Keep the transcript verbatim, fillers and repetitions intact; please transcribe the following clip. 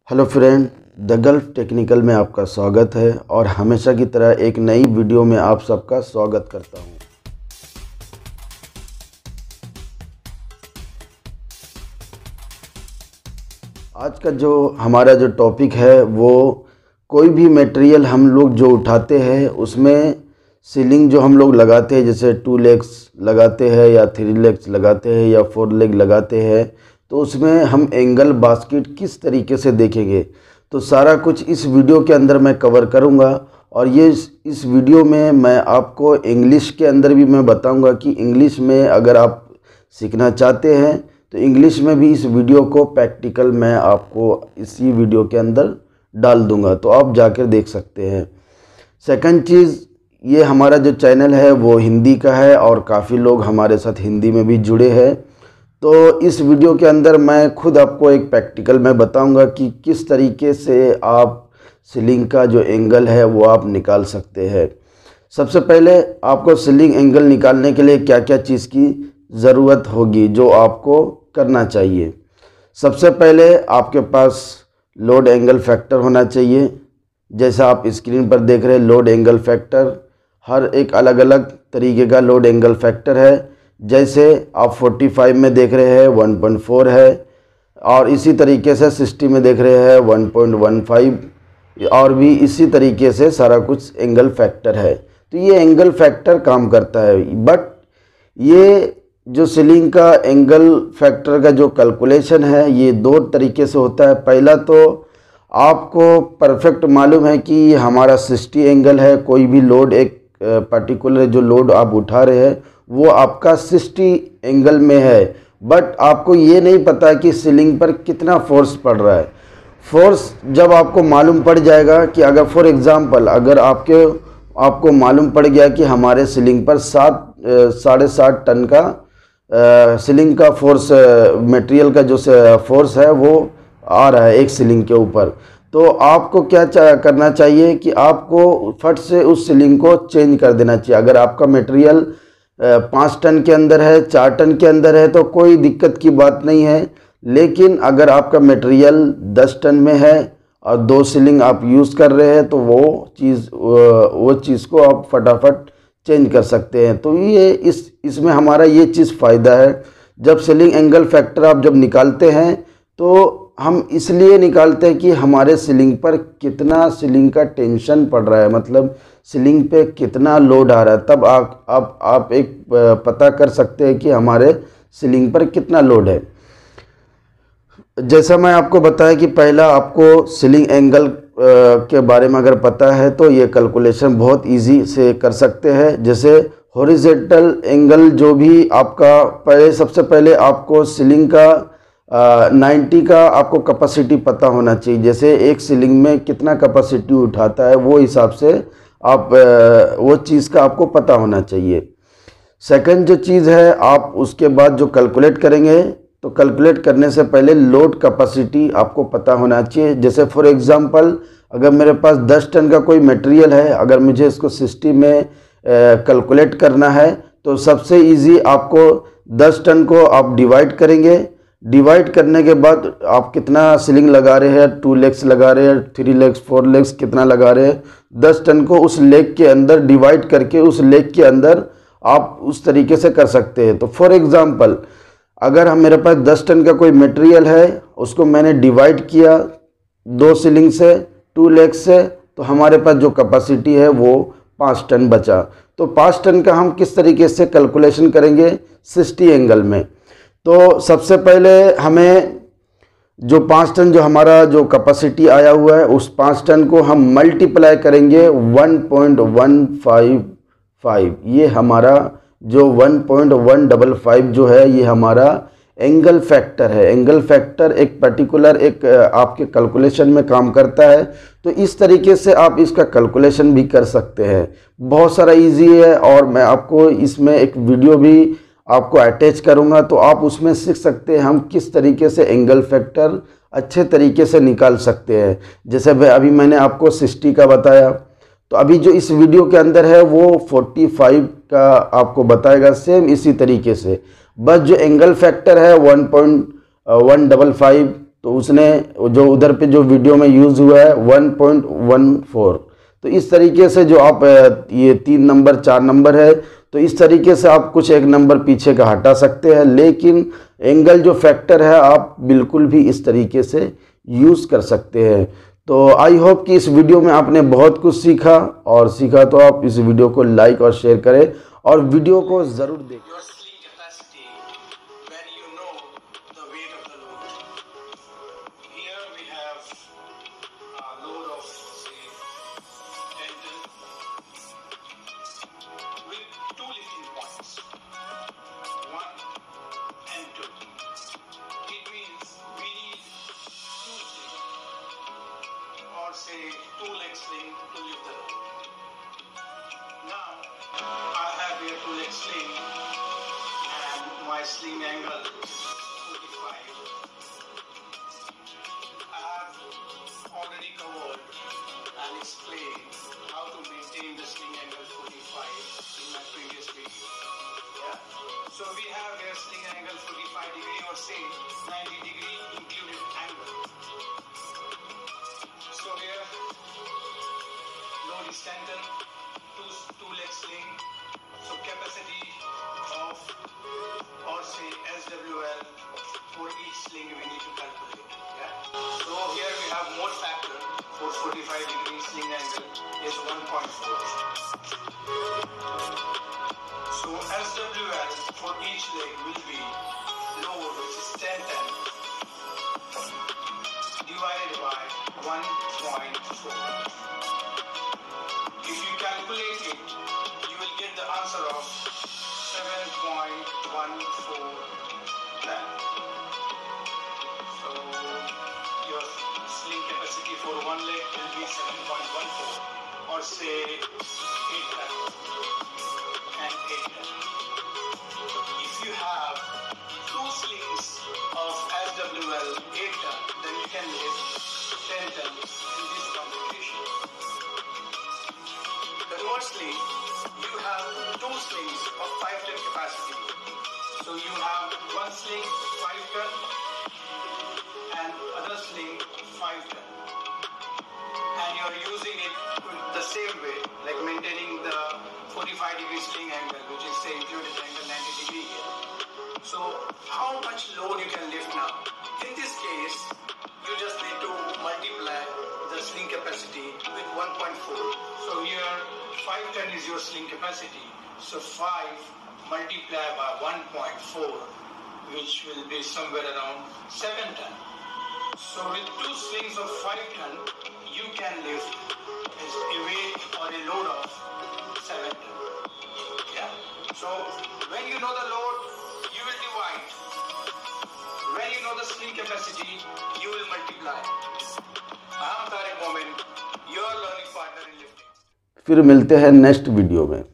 Hello friend, the gulf technical में आपका स्वागत है और हमेशा की तरह एक नई वीडियो में आप सबका स्वागत करता हूं। आज का जो हमारा जो टॉपिक है वो कोई भी मटेरियल हम लोग जो उठाते हैं उसमें सीलिंग जो हम लोग लगाते हैं, जैसे टू लेग्स लगाते हैं या थ्री लेग्स लगाते हैं या फोर लेग लगाते हैं, तो उसमें हम एंगल बास्केट किस तरीके से देखेंगे, तो सारा कुछ इस वीडियो के अंदर मैं कवर करूंगा। और ये इस, इस वीडियो में मैं आपको इंग्लिश के अंदर भी मैं बताऊंगा कि इंग्लिश में अगर आप सीखना चाहते हैं तो इंग्लिश में भी इस वीडियो को प्रैक्टिकल मैं आपको इसी वीडियो के अंदर डाल दूंगा, तो आप जाकर देख सकते हैं। सेकंड चीज़, ये हमारा जो चैनल है वो हिंदी का है और काफ़ी लोग हमारे साथ हिंदी में भी जुड़े हैं, तो इस वीडियो के अंदर मैं खुद आपको एक प्रैक्टिकल में बताऊंगा कि किस तरीके से आप सीलिंग का जो एंगल है वो आप निकाल सकते हैं। सबसे पहले आपको सीलिंग एंगल निकालने के लिए क्या क्या चीज़ की ज़रूरत होगी जो आपको करना चाहिए। सबसे पहले आपके पास लोड एंगल फैक्टर होना चाहिए। जैसा आप स्क्रीन पर देख रहे हैं, लोड एंगल फैक्टर हर एक अलग अलग तरीके का लोड एंगल फैक्टर है। जैसे आप पैंतालीस में देख रहे हैं वन पॉइंट फोर है, और इसी तरीके से साठ में देख रहे हैं वन पॉइंट वन फाइव, और भी इसी तरीके से सारा कुछ एंगल फैक्टर है। तो ये एंगल फैक्टर काम करता है, बट ये जो सीलिंग का एंगल फैक्टर का जो कैलकुलेशन है ये दो तरीके से होता है। पहला तो आपको परफेक्ट मालूम है कि हमारा साठ एंगल है, कोई भी लोड एक पर्टिकुलर जो लोड आप उठा रहे हैं वो आपका साठ एंगल में है, बट आपको ये नहीं पता कि सीलिंग पर कितना फोर्स पड़ रहा है। फोर्स जब आपको मालूम पड़ जाएगा कि अगर फॉर एग्ज़ाम्पल अगर आपके आपको मालूम पड़ गया कि हमारे सीलिंग पर सात साढ़े सात टन का सीलिंग का फोर्स, मटेरियल का जो फोर्स है वो आ रहा है एक सीलिंग के ऊपर, तो आपको क्या चा, करना चाहिए कि आपको फट से उस सीलिंग को चेंज कर देना चाहिए। अगर आपका मटेरियल पाँच टन के अंदर है, चार टन के अंदर है तो कोई दिक्कत की बात नहीं है, लेकिन अगर आपका मटेरियल दस टन में है और दो सीलिंग आप यूज़ कर रहे हैं तो वो चीज़ वो चीज़ को आप फटाफट चेंज कर सकते हैं। तो ये इस इसमें हमारा ये चीज़ फ़ायदा है। जब सीलिंग एंगल फैक्टर आप जब निकालते हैं तो हम इसलिए निकालते हैं कि हमारे सीलिंग पर कितना सीलिंग का टेंशन पड़ रहा है, मतलब सीलिंग पे कितना लोड आ रहा है, तब आप आप आप एक पता कर सकते हैं कि हमारे सीलिंग पर कितना लोड है। जैसा मैं आपको बताया कि पहला आपको सीलिंग एंगल के बारे में अगर पता है तो ये कैलकुलेशन बहुत इजी से कर सकते हैं। जैसे हॉरिजॉन्टल एंगल जो भी आपका, पहले सबसे पहले आपको सीलिंग का नाइन्टी का आपको कैपेसिटी पता होना चाहिए। जैसे एक सीलिंग में कितना कैपेसिटी उठाता है वो हिसाब से आप आ, वो चीज़ का आपको पता होना चाहिए। सेकंड जो चीज़ है, आप उसके बाद जो कैलकुलेट करेंगे तो कैलकुलेट करने से पहले लोड कैपेसिटी आपको पता होना चाहिए। जैसे फॉर एग्जांपल अगर मेरे पास दस टन का कोई मटेरियल है, अगर मुझे इसको साठ में कैलकुलेट करना है तो सबसे इजी आपको दस टन को आप डिवाइड करेंगे। डिवाइड करने के बाद आप कितना सीलिंग लगा रहे हैं, टू लेग्स लगा रहे हैं, थ्री लेग्स, फोर लेग्स कितना लगा रहे हैं, दस टन को उस लेग के अंदर डिवाइड करके उस लेग के अंदर आप उस तरीके से कर सकते हैं। तो फॉर एग्जांपल अगर हम मेरे पास दस टन का कोई मटेरियल है, उसको मैंने डिवाइड किया दो सीलिंग से, टू लेग्स से, तो हमारे पास जो कैपेसिटी है वो पाँच टन बचा। तो पाँच टन का हम किस तरीके से कैलकुलेशन करेंगे साठ एंगल में। तो सबसे पहले हमें जो पाँच टन जो हमारा जो कैपेसिटी आया हुआ है उस पाँच टन को हम मल्टीप्लाई करेंगे one point one five five. ये हमारा जो one point one five five जो है ये हमारा एंगल फैक्टर है। एंगल फैक्टर एक पर्टिकुलर एक आपके कैलकुलेशन में काम करता है, तो इस तरीके से आप इसका कैलकुलेशन भी कर सकते हैं। बहुत सारा इजी है और मैं आपको इसमें एक वीडियो भी आपको अटैच करूंगा, तो आप उसमें सीख सकते हैं हम किस तरीके से एंगल फैक्टर अच्छे तरीके से निकाल सकते हैं। जैसे अभी मैंने आपको साठ का बताया, तो अभी जो इस वीडियो के अंदर है वो पैंतालीस का आपको बताएगा सेम इसी तरीके से। बस जो एंगल फैक्टर है one point one five five तो उसने जो उधर पे जो वीडियो में यूज़ हुआ है वन पॉइंट वन फोर। तो इस तरीके से जो आप ये तीन नंबर चार नंबर है, तो इस तरीके से आप कुछ एक नंबर पीछे का हटा सकते हैं, लेकिन एंगल जो फैक्टर है आप बिल्कुल भी इस तरीके से यूज़ कर सकते हैं। तो आई होप कि इस वीडियो में आपने बहुत कुछ सीखा, और सीखा तो आप इस वीडियो को लाइक और शेयर करें और वीडियो को ज़रूर देखें। Say two leg sling to lift the load. Now I have here two leg sling and my sling angle is forty-five. I have already covered and explained how to maintain the sling angle forty-five in my previous video. Yeah. So we have here sling angle forty-five degree or say ninety degree included angle. So here, load is ten ton, two, two leg sling, so capacity of, or say S W L for each sling we need to calculate. Yeah. So here we have mode factor for forty-five degree sling angle is one point four. So S W L for each leg will be load which is ten ton divided by one point four. If you calculate it, you will get the answer of seven point one four ton. So your sling capacity for one leg will be seven point one four, or say eight ton and eight ton. If you have two slings of S W L eight ton, then you can lift ten ton in this computation. Conversely, you have two slings of five ton capacity. So you have one sling five ton and other sling five ton. And you are using it the same way, like maintaining the forty-five degree sling angle, which is say included angle ninety degree here. So how much load you can lift now? In this case, you just need to multiply the sling capacity with one point four. So here five ton is your sling capacity. So five multiplied by one point four, which will be somewhere around seven ton. So with two slings of five ton, you can lift a weight or a load of seven ton. Yeah. So when you know the load, you will divide. When you know the sling capacity, you will multiply. I am Tariq Momin, your learning partner in lifting. फिर मिलते हैं next video में।